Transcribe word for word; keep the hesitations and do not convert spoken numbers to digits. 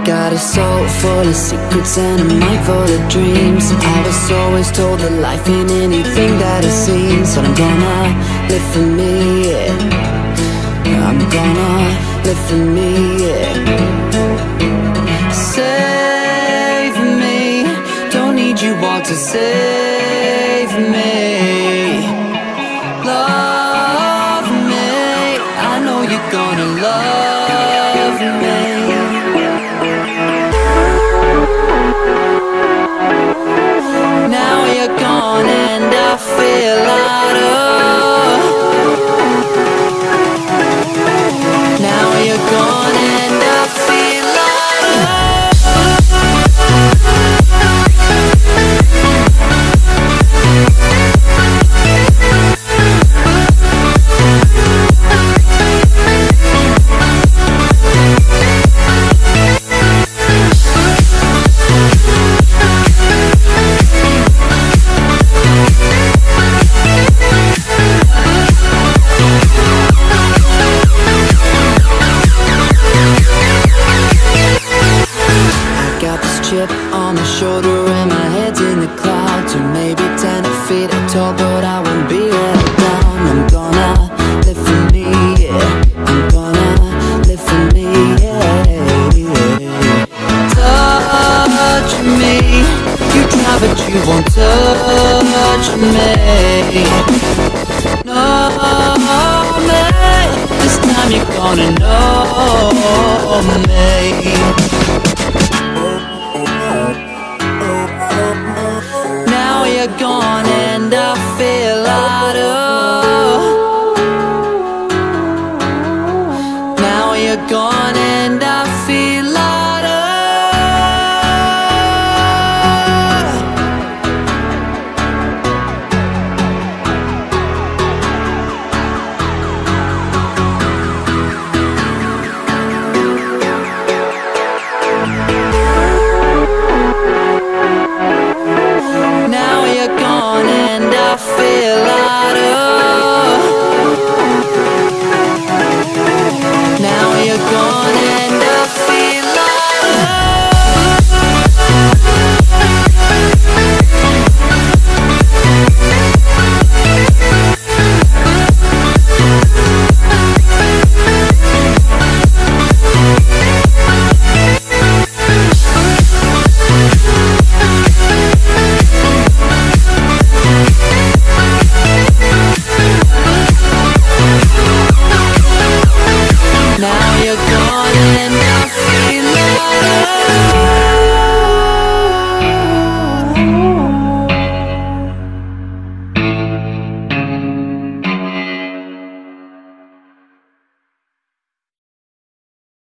got a soul full of secrets and a mind full of dreams. I was always told that life ain't anything that it seems, but I'm gonna live for me, yeah. I'm gonna live for me, yeah. Save me, don't need you all to save me. Love me, I know you're gonna love me. Now you're gone and I feel out of. Now you're gone and I feel out of. Chip on my shoulder and my head's in the clouds, or maybe ten feet tall, but I won't be held down. I'm gonna live for me, yeah. I'm gonna live for me, yeah, yeah. Touch me, you try but you won't touch me. Know me, this time you're gonna know me. Now you're gone and I feel out of. Now you're gone and I feel out of. Now you're gone and I feel out of. Now you're gone and I feel out of. Now you're gone and